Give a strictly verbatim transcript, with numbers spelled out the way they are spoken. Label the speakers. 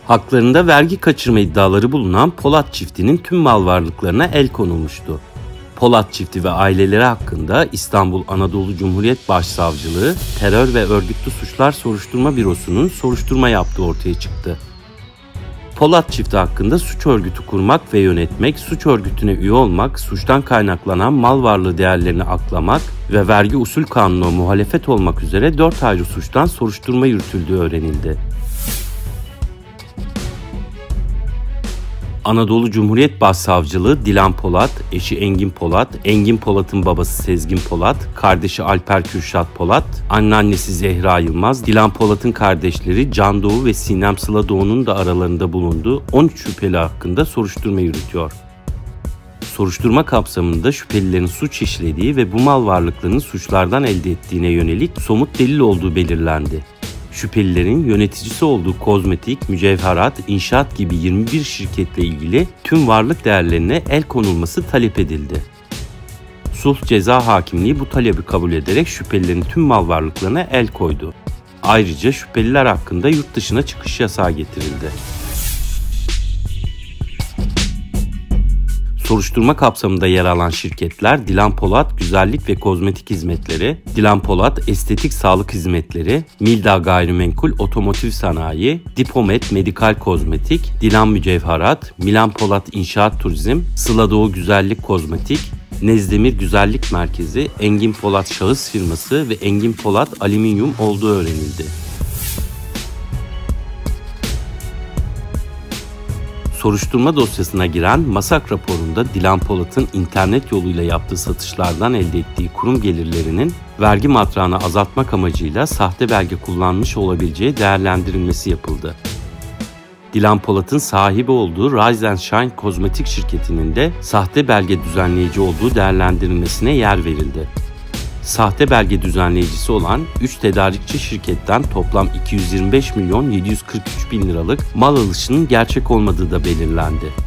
Speaker 1: Haklarında vergi kaçırma iddiaları bulunan Polat çiftinin tüm mal varlıklarına el konulmuştu. Polat çifti ve aileleri hakkında İstanbul Anadolu Cumhuriyet Başsavcılığı Terör ve Örgütlü Suçlar Soruşturma Bürosu'nun soruşturma yaptığı ortaya çıktı. Polat çifti hakkında suç örgütü kurmak ve yönetmek, suç örgütüne üye olmak, suçtan kaynaklanan mal varlığı değerlerini aklamak ve vergi usul kanununa muhalefet olmak üzere dört ayrı suçtan soruşturma yürütüldüğü öğrenildi. Anadolu Cumhuriyet Başsavcılığı Dilan Polat, eşi Engin Polat, Engin Polat'ın babası Sezgin Polat, kardeşi Alper Kürşat Polat, anneannesi Zehra Yılmaz, Dilan Polat'ın kardeşleri Can Doğu ve Sinem Sıla Doğu'nun da aralarında bulunduğu on üç şüpheli hakkında soruşturma yürütüyor. Soruşturma kapsamında şüphelilerin suç işlediği ve bu mal varlıklarını suçlardan elde ettiğine yönelik somut delil olduğu belirlendi. Şüphelilerin yöneticisi olduğu kozmetik, mücevherat, inşaat gibi yirmi bir şirketle ilgili tüm varlık değerlerine el konulması talep edildi. Sulh Ceza Hakimliği bu talebi kabul ederek şüphelilerin tüm mal varlıklarına el koydu. Ayrıca şüpheliler hakkında yurt dışına çıkış yasağı getirildi. Soruşturma kapsamında yer alan şirketler Dilan Polat Güzellik ve Kozmetik Hizmetleri, Dilan Polat Estetik Sağlık Hizmetleri, Milda Gayrimenkul Otomotiv Sanayi, Dipomet Medikal Kozmetik, Dilan Mücevherat, Milan Polat İnşaat Turizm, Sıla Doğu Güzellik Kozmetik, Nezdemir Güzellik Merkezi, Engin Polat Şahıs Firması ve Engin Polat Alüminyum olduğu öğrenildi. Soruşturma dosyasına giren MASAK raporunda Dilan Polat'ın internet yoluyla yaptığı satışlardan elde ettiği kurum gelirlerinin vergi matrağını azaltmak amacıyla sahte belge kullanmış olabileceği değerlendirilmesi yapıldı. Dilan Polat'ın sahibi olduğu Rise and Shine kozmetik şirketinin de sahte belge düzenleyici olduğu değerlendirilmesine yer verildi. Sahte belge düzenleyicisi olan üç tedarikçi şirketten toplam iki yüz yirmi beş milyon yedi yüz kırk üç bin liralık mal alışının gerçek olmadığı da belirlendi.